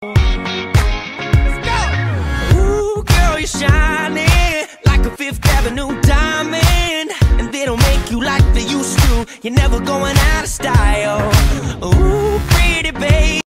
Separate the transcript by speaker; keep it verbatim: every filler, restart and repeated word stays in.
Speaker 1: Ooh, girl, you're shining like a Fifth Avenue diamond, and they don't make you like they used to. You're never going out of style. Ooh, pretty baby.